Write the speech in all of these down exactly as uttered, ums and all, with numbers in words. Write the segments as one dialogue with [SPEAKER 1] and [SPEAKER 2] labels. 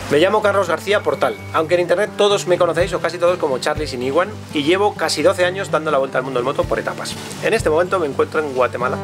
[SPEAKER 1] Me llamo Carlos García Portal, aunque en internet todos me conocéis o casi todos como Charlie Sin Iguan, y llevo casi doce años dando la vuelta al mundo del moto por etapas. En este momento me encuentro en Guatemala.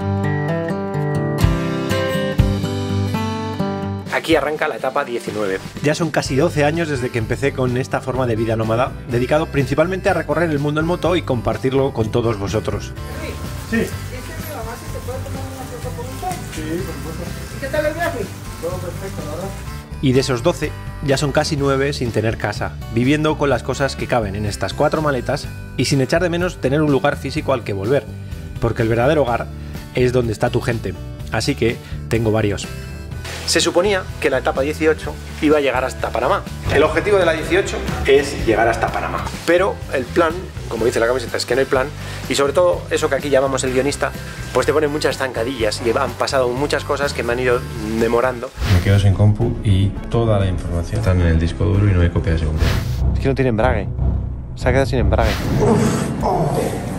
[SPEAKER 1] Aquí arranca la etapa diecinueve. Ya son casi doce años desde que empecé con esta forma de vida nómada, dedicado principalmente a recorrer el mundo en moto y compartirlo con todos vosotros.
[SPEAKER 2] Sí. ¿Dice mi mamá si te puede tomar una foto con usted? Sí, por supuesto. ¿Y qué tal el viaje? Todo perfecto, la verdad.
[SPEAKER 1] Y de esos doce, ya son casi nueve sin tener casa, viviendo con las cosas que caben en estas cuatro maletas y sin echar de menos tener un lugar físico al que volver, porque el verdadero hogar es donde está tu gente, así que tengo varios. Se suponía que la etapa dieciocho iba a llegar hasta Panamá. El objetivo de la dieciocho es llegar hasta Panamá. Pero el plan, como dice la camiseta, es que no hay plan. Y sobre todo, eso que aquí llamamos el guionista, pues te pone muchas zancadillas y han pasado muchas cosas que me han ido demorando.
[SPEAKER 3] Me quedo sin compu y toda la información está en el disco duro y no hay copia de seguridad.
[SPEAKER 1] Es que no tiene embrague. Se ha quedado sin embrague.
[SPEAKER 2] Uf, oh.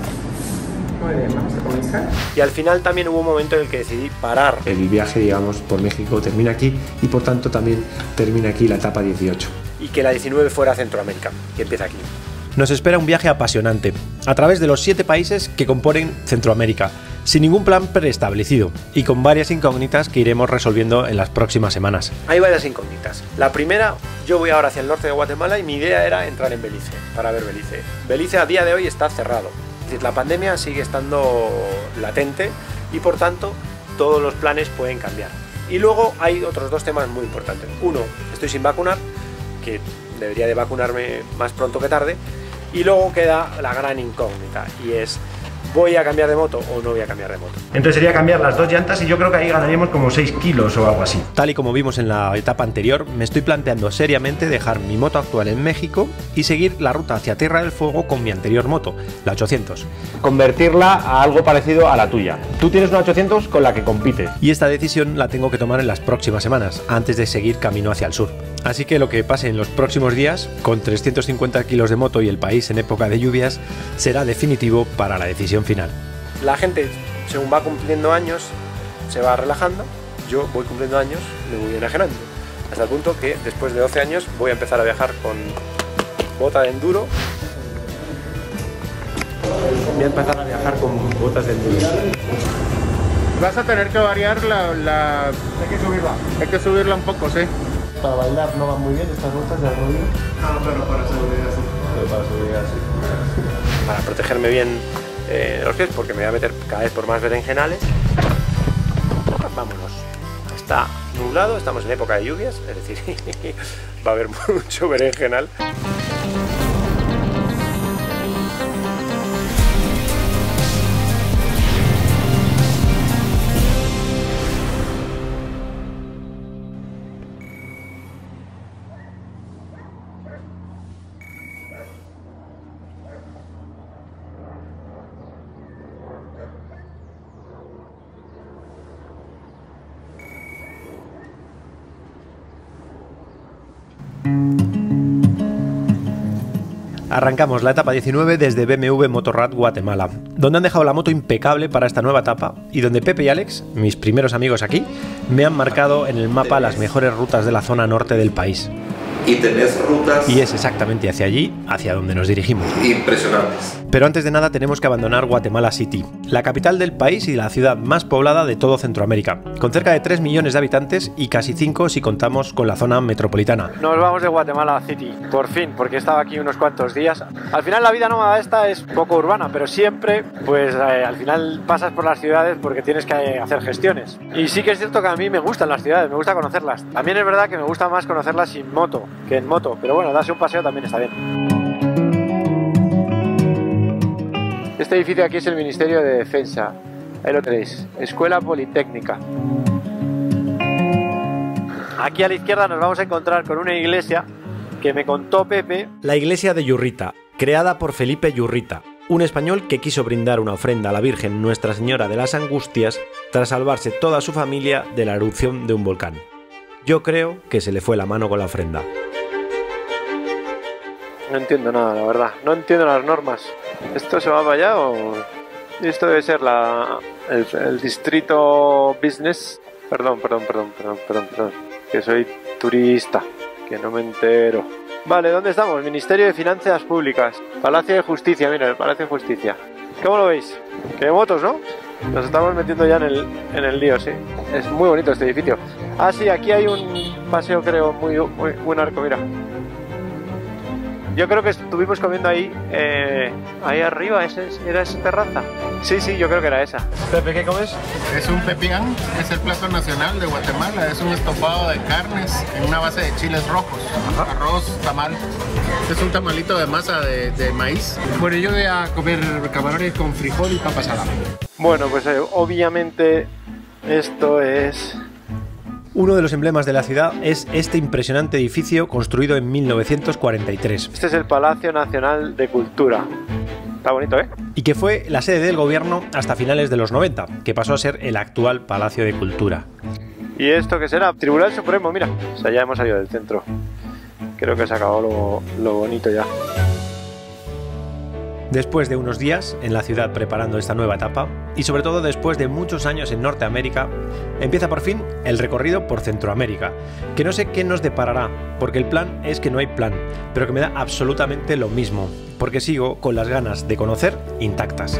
[SPEAKER 2] Muy bien, vamos a comenzar.
[SPEAKER 1] Y al final también hubo un momento en el que decidí parar.
[SPEAKER 4] El viaje, digamos, por México termina aquí y por tanto también termina aquí la etapa dieciocho.
[SPEAKER 1] Y que la diecinueve fuera Centroamérica, que empieza aquí. Nos espera un viaje apasionante, a través de los siete países que componen Centroamérica, sin ningún plan preestablecido y con varias incógnitas que iremos resolviendo en las próximas semanas. Hay varias incógnitas. La primera, yo voy ahora hacia el norte de Guatemala y mi idea era entrar en Belice, para ver Belice. Belice a día de hoy está cerrado. La pandemia sigue estando latente y por tanto todos los planes pueden cambiar. Y luego hay otros dos temas muy importantes. Uno, estoy sin vacunar, que debería de vacunarme más pronto que tarde. Y luego queda la gran incógnita y es, ¿voy a cambiar de moto o no voy a cambiar de moto?
[SPEAKER 5] Entonces sería cambiar las dos llantas y yo creo que ahí ganaríamos como seis kilos o algo así.
[SPEAKER 1] Tal y como vimos en la etapa anterior, me estoy planteando seriamente dejar mi moto actual en México y seguir la ruta hacia Tierra del Fuego con mi anterior moto, la ochocientos.
[SPEAKER 6] Convertirla a algo parecido a la tuya. Tú tienes una ochocientos con la que compites.
[SPEAKER 1] Y esta decisión la tengo que tomar en las próximas semanas, antes de seguir camino hacia el sur. Así que lo que pase en los próximos días, con trescientos cincuenta kilos de moto y el país en época de lluvias, será definitivo para la decisión final. La gente, según va cumpliendo años, se va relajando. Yo voy cumpliendo años, me voy enajenando. Hasta el punto que después de doce años voy a empezar a viajar con bota de enduro. Voy a empezar a viajar con botas de enduro.
[SPEAKER 2] Vas a tener que variar la... la... Hay que subirla. Hay que subirla un poco, sí.
[SPEAKER 4] Para bailar no van muy bien estas botas de rodillo.
[SPEAKER 2] Ah, pero para seguridad sí.
[SPEAKER 4] Pero para seguridad sí.
[SPEAKER 1] Para protegerme bien eh, los pies, porque me voy a meter cada vez por más berenjenales. Vámonos. Está nublado, estamos en época de lluvias, es decir, va a haber mucho berenjenal. Arrancamos la etapa diecinueve desde B M W Motorrad Guatemala, donde han dejado la moto impecable para esta nueva etapa y donde Pepe y Alex, mis primeros amigos aquí, me han marcado en el mapa las mejores rutas de la zona norte del país.
[SPEAKER 7] Y tenés rutas...
[SPEAKER 1] Y es exactamente hacia allí, hacia donde nos dirigimos.
[SPEAKER 7] Impresionantes.
[SPEAKER 1] Pero antes de nada tenemos que abandonar Guatemala City, la capital del país y la ciudad más poblada de todo Centroamérica, con cerca de tres millones de habitantes y casi cinco si contamos con la zona metropolitana. Nos vamos de Guatemala City, por fin, porque estaba aquí unos cuantos días. Al final la vida nómada esta es poco urbana, pero siempre, pues eh, al final pasas por las ciudades porque tienes que hacer gestiones. Y sí que es cierto que a mí me gustan las ciudades, me gusta conocerlas. También es verdad que me gusta más conocerlas sin moto que en moto, pero bueno, darse un paseo también está bien. Este edificio aquí es el Ministerio de Defensa, ahí lo tenéis, Escuela Politécnica. Aquí a la izquierda nos vamos a encontrar con una iglesia que me contó Pepe. La iglesia de Yurrita, creada por Felipe Yurrita, un español que quiso brindar una ofrenda a la Virgen Nuestra Señora de las Angustias tras salvarse toda su familia de la erupción de un volcán. Yo creo que se le fue la mano con la ofrenda. No entiendo nada, la verdad. No entiendo las normas. ¿Esto se va para allá o...? Esto debe ser la... el, el distrito business. Perdón, perdón, perdón, perdón, perdón, perdón. Que soy turista. que no me entero. Vale, ¿dónde estamos? Ministerio de Finanzas Públicas. Palacio de Justicia, mira, el Palacio de Justicia. ¿Cómo lo veis? Que de motos, ¿no? Nos estamos metiendo ya en el, en el lío, sí. Es muy bonito este edificio. Ah, sí, aquí hay un paseo, creo, muy, muy buen arco, mira. Yo creo que estuvimos comiendo ahí, eh, ahí arriba, ¿ese, ¿era esa terraza? Sí, sí, yo creo que era esa. Pepe, ¿qué comes?
[SPEAKER 8] Es un pepián, es el plato nacional de Guatemala, es un estofado de carnes en una base de chiles rojos, Ajá. arroz, tamal. Es un tamalito de masa de, de maíz. Bueno, yo voy a comer camarones con frijol y papa salada.
[SPEAKER 1] Bueno, pues eh, obviamente esto es... Uno de los emblemas de la ciudad es este impresionante edificio construido en mil novecientos cuarenta y tres. Este es el Palacio Nacional de Cultura. Está bonito, ¿eh? Y que fue la sede del gobierno hasta finales de los noventa, que pasó a ser el actual Palacio de Cultura. ¿Y esto qué será? Tribunal Supremo, mira. O sea, ya hemos salido del centro. Creo que se acabó lo, lo bonito ya. Después de unos días en la ciudad preparando esta nueva etapa, y sobre todo después de muchos años en Norteamérica, empieza por fin el recorrido por Centroamérica, que no sé qué nos deparará, porque el plan es que no hay plan, pero que me da absolutamente lo mismo, porque sigo con las ganas de conocer intactas.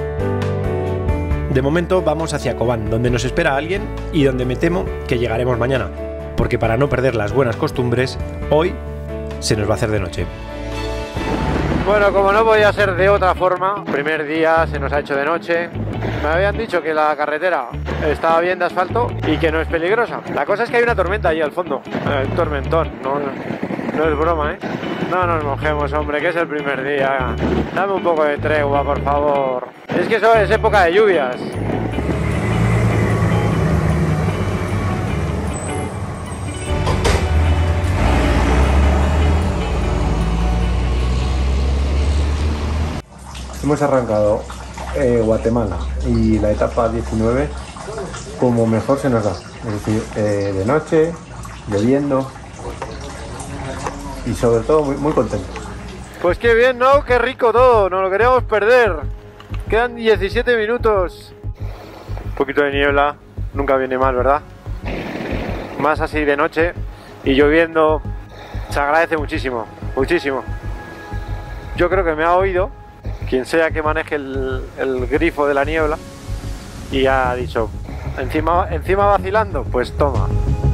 [SPEAKER 1] De momento vamos hacia Cobán, donde nos espera alguien y donde me temo que llegaremos mañana, porque para no perder las buenas costumbres, hoy se nos va a hacer de noche. Bueno, como no podía ser de otra forma, primer día se nos ha hecho de noche. Me habían dicho que la carretera estaba bien de asfalto y que no es peligrosa. La cosa es que hay una tormenta ahí al fondo, eh, un tormentón, no, no es broma, ¿eh? No nos mojemos, hombre, que es el primer día. Dame un poco de tregua, por favor. Es que eso es época de lluvias.
[SPEAKER 4] Hemos arrancado eh, Guatemala y la etapa diecinueve como mejor se nos da, es decir, eh, de noche, lloviendo y sobre todo muy, muy contentos.
[SPEAKER 1] Pues qué bien, ¿no? Qué rico todo, no lo queríamos perder. Quedan diecisiete minutos. Un poquito de niebla, nunca viene mal, ¿verdad? Más así de noche y lloviendo, se agradece muchísimo, muchísimo. Yo creo que me ha oído quien sea que maneje el, el grifo de la niebla y ha dicho, encima, encima vacilando, pues toma.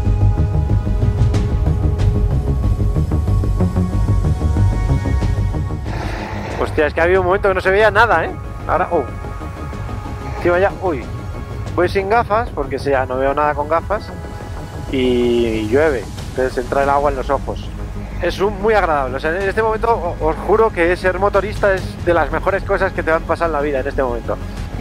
[SPEAKER 1] Hostia, es que ha habido un momento que no se veía nada, ¿eh? Ahora, oh, encima ya, uy, voy sin gafas porque sea, no veo nada con gafas y, y llueve, entonces entra el agua en los ojos. Es un, muy agradable, o sea, en este momento os juro que ser motorista es de las mejores cosas que te van a pasar en la vida en este momento.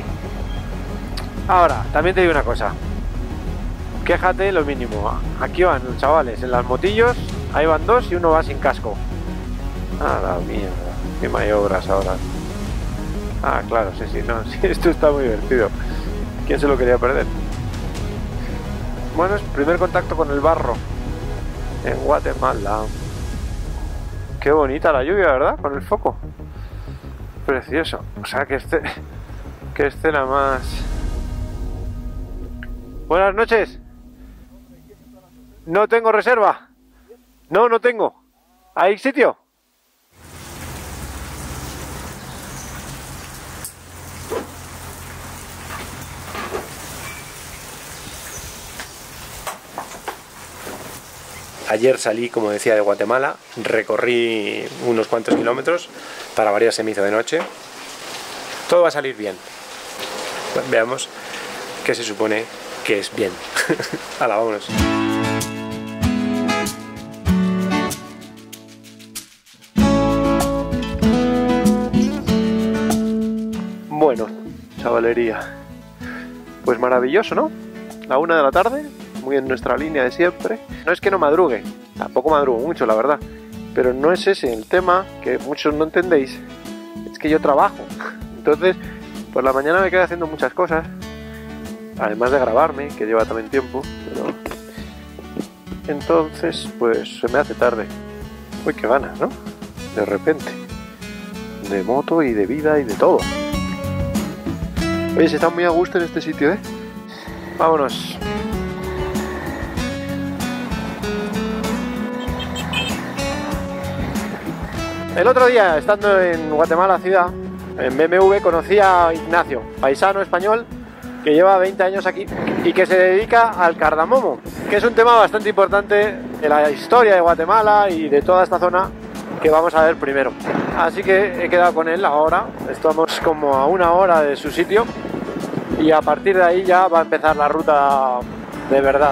[SPEAKER 1] Ahora, también te digo una cosa, quéjate lo mínimo. Aquí van los chavales en las motillos, ahí van dos y uno va sin casco. Ah, la mierda, qué maniobras ahora. Ah, claro, sí, sí, no, sí, esto está muy divertido. ¿Quién se lo quería perder? Bueno, es primer contacto con el barro en Guatemala. Qué bonita la lluvia, ¿verdad? Con el foco. Precioso. O sea, que este... qué escena más... Buenas noches. No tengo reserva. No, no tengo. ¿Hay sitio? Ayer salí, como decía, de Guatemala, recorrí unos cuantos kilómetros, para variar se me hizo de noche. Todo va a salir bien. Veamos qué se supone que es bien. Hala, vámonos. Bueno, chavalería. Pues maravilloso, ¿no? La una de la tarde. Muy en nuestra línea de siempre. No es que no madrugue, tampoco madrugo mucho, la verdad, pero no es ese el tema, que muchos no entendéis, es que yo trabajo, entonces por la mañana me quedo haciendo muchas cosas, además de grabarme, que lleva también tiempo, pero entonces pues se me hace tarde. Uy, qué ganas, ¿no? De repente, de moto y de vida y de todo. Oye, se está muy a gusto en este sitio, ¿eh? Vámonos. El otro día, estando en Guatemala ciudad, en B M W, conocí a Ignacio, paisano español que lleva veinte años aquí y que se dedica al cardamomo, que es un tema bastante importante de la historia de Guatemala y de toda esta zona que vamos a ver primero. Así que he quedado con él ahora, estamos como a una hora de su sitio y a partir de ahí ya va a empezar la ruta de verdad.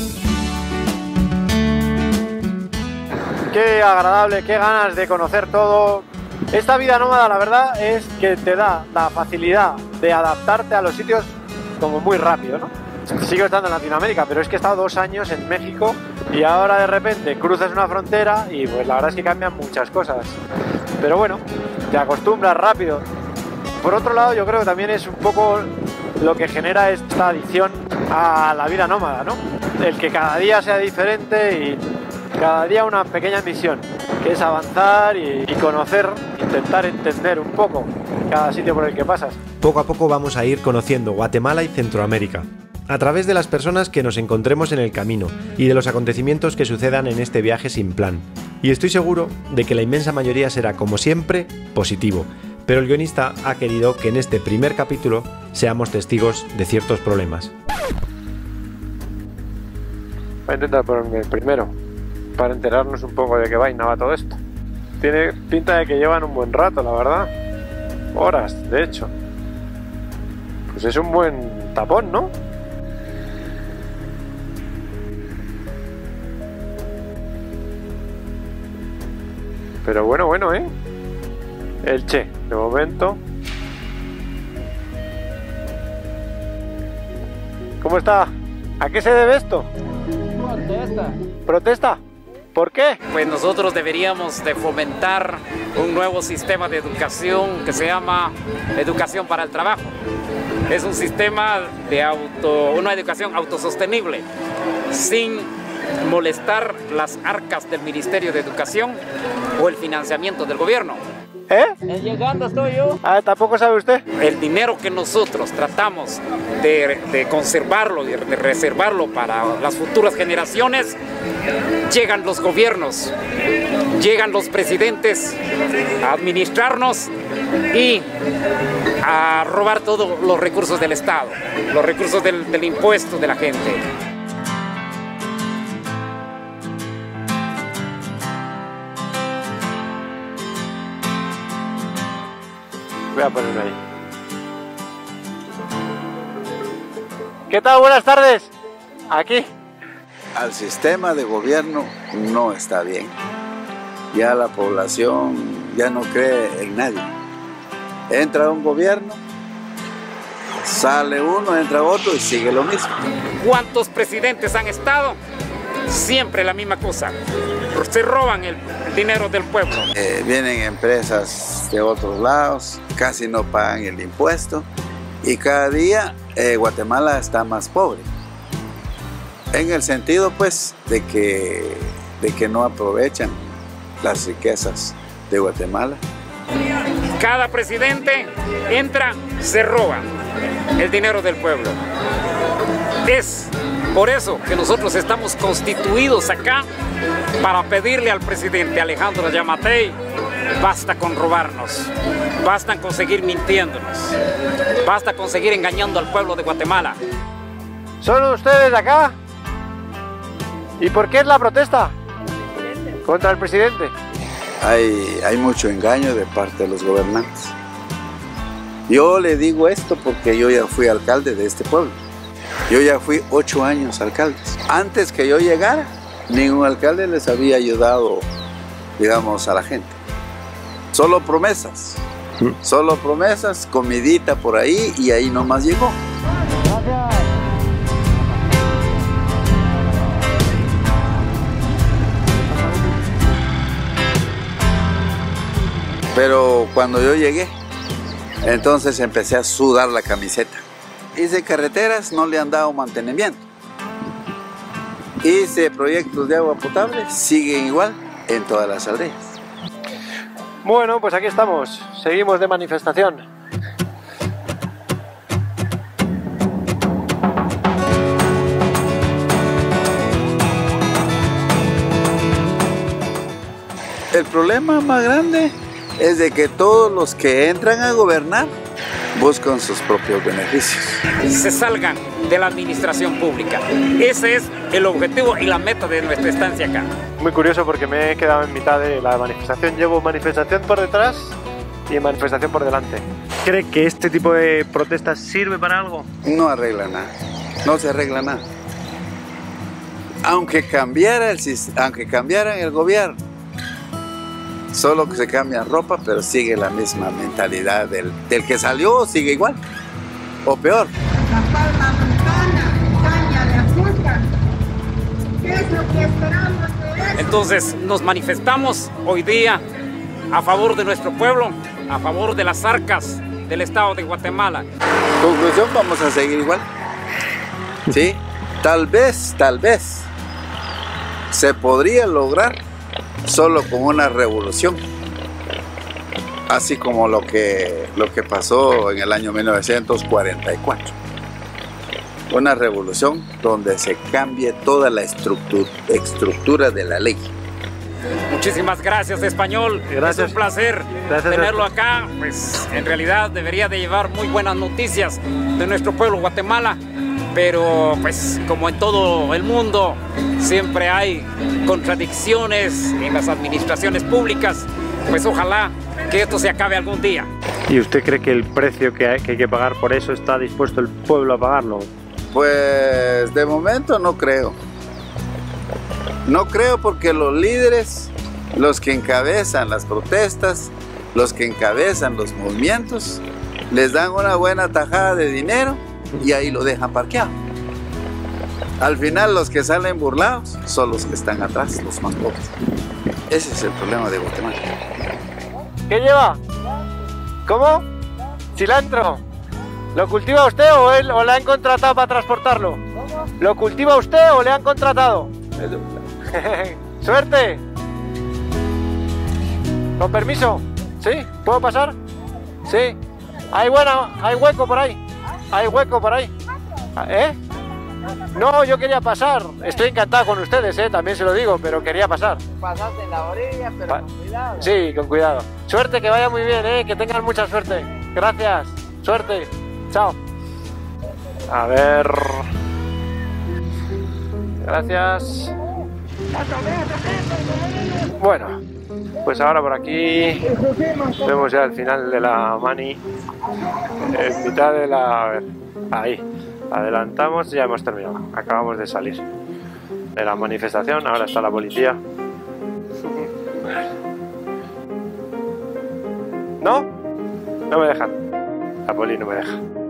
[SPEAKER 1] Qué agradable, qué ganas de conocer todo. Esta vida nómada, la verdad, es que te da la facilidad de adaptarte a los sitios como muy rápido, ¿no? Sigo estando en Latinoamérica, pero es que he estado dos años en México y ahora de repente cruzas una frontera y pues la verdad es que cambian muchas cosas. Pero bueno, te acostumbras rápido. Por otro lado, yo creo que también es un poco lo que genera esta adicción a la vida nómada, ¿no? El que cada día sea diferente y cada día una pequeña misión, que es avanzar y, y conocer, intentar entender un poco cada sitio por el que pasas.
[SPEAKER 9] Poco a poco vamos a ir conociendo Guatemala y Centroamérica, a través de las personas que nos encontremos en el camino y de los acontecimientos que sucedan en este viaje sin plan. Y estoy seguro de que la inmensa mayoría será, como siempre, positivo, pero el guionista ha querido que en este primer capítulo seamos testigos de ciertos problemas.
[SPEAKER 1] Voy a intentar ponerme el primero, para enterarnos un poco de qué vaina va todo esto. Tiene pinta de que llevan un buen rato, la verdad. Horas, de hecho. Pues es un buen tapón, ¿no? Pero bueno, bueno, ¿eh? El Che, de momento. ¿Cómo está? ¿A qué se debe esto?
[SPEAKER 10] Protesta.
[SPEAKER 1] ¿Protesta? ¿Por qué?
[SPEAKER 10] Pues nosotros deberíamos de fomentar un nuevo sistema de educación que se llama educación para el trabajo. Es un sistema de auto, una educación autosostenible, sin molestar las arcas del Ministerio de Educación o el financiamiento del gobierno.
[SPEAKER 1] ¿Eh?
[SPEAKER 10] Llegando estoy yo.
[SPEAKER 1] Ah, ¿tampoco sabe usted?
[SPEAKER 10] El dinero que nosotros tratamos de, de conservarlo, de, de reservarlo para las futuras generaciones, llegan los gobiernos, llegan los presidentes a administrarnos y a robar todos los recursos del Estado, los recursos del, del impuesto de la gente.
[SPEAKER 1] Voy a ponerme ahí. ¿Qué tal? Buenas tardes. Aquí.
[SPEAKER 11] Al sistema de gobierno no está bien. Ya la población ya no cree en nadie. Entra un gobierno, sale uno, entra otro y sigue lo mismo.
[SPEAKER 10] ¿Cuántos presidentes han estado? Siempre la misma cosa. Se roban el dinero del pueblo.
[SPEAKER 11] Eh, vienen empresas de otros lados, casi no pagan el impuesto y cada día eh, Guatemala está más pobre. En el sentido pues de que, de que no aprovechan las riquezas de Guatemala.
[SPEAKER 10] Cada presidente entra, se roba el dinero del pueblo. Es por eso que nosotros estamos constituidos acá para pedirle al presidente Alejandro Yamatei, basta con robarnos, basta con seguir mintiéndonos, basta con seguir engañando al pueblo de Guatemala.
[SPEAKER 1] ¿Son ustedes de acá? ¿Y por qué es la protesta contra el presidente?
[SPEAKER 11] Hay, hay mucho engaño de parte de los gobernantes. Yo le digo esto porque yo ya fui alcalde de este pueblo. Yo ya fui ocho años alcalde. Antes que yo llegara, ningún alcalde les había ayudado, digamos, a la gente. Solo promesas. ¿Mm? Solo promesas, comidita por ahí y ahí nomás llegó. Gracias. Pero cuando yo llegué, entonces empecé a sudar la camiseta. Hice carreteras, no le han dado mantenimiento. Hice proyectos de agua potable, siguen igual en todas las aldeas.
[SPEAKER 1] Bueno, pues aquí estamos, seguimos de manifestación.
[SPEAKER 11] El problema más grande es de que todos los que entran a gobernar buscan sus propios beneficios.
[SPEAKER 10] Se salgan de la administración pública. Ese es el objetivo y la meta de nuestra estancia acá.
[SPEAKER 1] Muy curioso porque me he quedado en mitad de la manifestación. Llevo manifestación por detrás y manifestación por delante. ¿Cree que este tipo de protestas sirve para algo?
[SPEAKER 11] No arregla nada. No se arregla nada. Aunque cambiara el, aunque cambiaran el gobierno, solo que se cambia ropa, pero sigue la misma mentalidad del, del que salió, sigue igual, o peor.
[SPEAKER 2] La palma americana, caña de azúcar, ¿qué es lo que esperamos de eso?
[SPEAKER 10] Entonces nos manifestamos hoy día a favor de nuestro pueblo, a favor de las arcas del Estado de Guatemala.
[SPEAKER 11] Conclusión, vamos a seguir igual. Sí, tal vez, tal vez, se podría lograr solo con una revolución, así como lo que, lo que pasó en el año mil novecientos cuarenta y cuatro. Una revolución donde se cambie toda la estructura, estructura de la ley.
[SPEAKER 10] Muchísimas gracias, Español.
[SPEAKER 1] Gracias.
[SPEAKER 10] Es un placer
[SPEAKER 1] Gracias.
[SPEAKER 10] tenerlo acá. Pues en realidad debería de llevar muy buenas noticias de nuestro pueblo Guatemala. Pero pues como en todo el mundo siempre hay contradicciones en las administraciones públicas, pues ojalá que esto se acabe algún día.
[SPEAKER 1] ¿Y usted cree que el precio que hay que, hay que pagar por eso está dispuesto el pueblo a pagarlo?
[SPEAKER 11] Pues de momento no creo. No creo porque los líderes, los que encabezan las protestas, los que encabezan los movimientos, les dan una buena tajada de dinero y ahí lo dejan parqueado. Al final los que salen burlados son los que están atrás, los más pobres. Ese es el problema de Guatemala.
[SPEAKER 1] ¿Qué lleva? ¿Cómo? Cilantro. ¿Lo cultiva usted o, él, o le han contratado para transportarlo? ¿Lo cultiva usted o le han contratado? ¡Suerte! ¿Con permiso? ¿Sí? ¿Puedo pasar? Sí. Hay bueno, hay hueco por ahí. Hay hueco por ahí. ¿Eh? No, yo quería pasar. Estoy encantado con ustedes, ¿eh? También se lo digo, pero quería pasar.
[SPEAKER 2] Pasaste en la orilla, pero
[SPEAKER 1] Pa-
[SPEAKER 2] con cuidado.
[SPEAKER 1] Sí, con cuidado. Suerte, que vaya muy bien, ¿eh? Que tengan mucha suerte. Gracias. Suerte. Chao. A ver... Gracias. Bueno, pues ahora por aquí vemos ya el final de la mani. En mitad de la... A ver, ahí. Adelantamos y ya hemos terminado. Acabamos de salir de la manifestación. Ahora está la policía. ¿No? No me dejan. La poli no me deja.